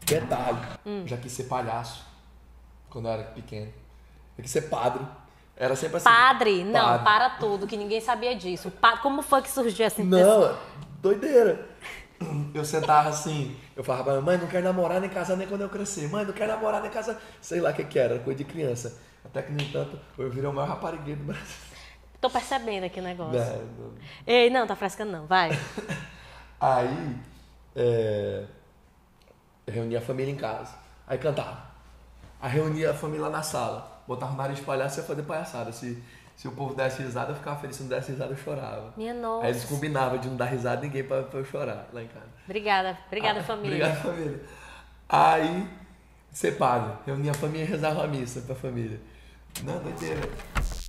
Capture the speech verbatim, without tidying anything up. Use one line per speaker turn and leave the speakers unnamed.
Detalhe,
Hum.
já quis ser palhaço quando eu era pequeno. Eu quis ser padre. Era sempre assim.
Padre? Não,
padre.
para tudo, que ninguém sabia disso. Pa- Como foi que surgiu essa intenção?
Não, doideira. Eu sentava assim, eu falava pra minha mãe, não quero namorar nem casar nem quando eu crescer. Mãe, não quero namorar nem casar. Sei lá o que que era, coisa de criança. Até que, no entanto, eu virei o maior raparigueiro do Brasil.
Tô percebendo aqui o negócio.
Não, não.
Ei, não, tá frescando não, vai.
Aí, é, eu reunia a família em casa. Aí cantava. Aí reunia a família lá na sala. Botava o nariz de palhaço e ia fazer palhaçada. Se, se o povo desse risada, eu ficava feliz. Se não desse risada, eu chorava.
Minha nossa.
Aí eles combinavam de não dar risada ninguém pra, pra eu chorar lá em casa.
Obrigada, obrigada,
Ah,
família.
Obrigado, família. Aí, ser padre. Reunia a família e rezava a missa pra família. Não, doideira.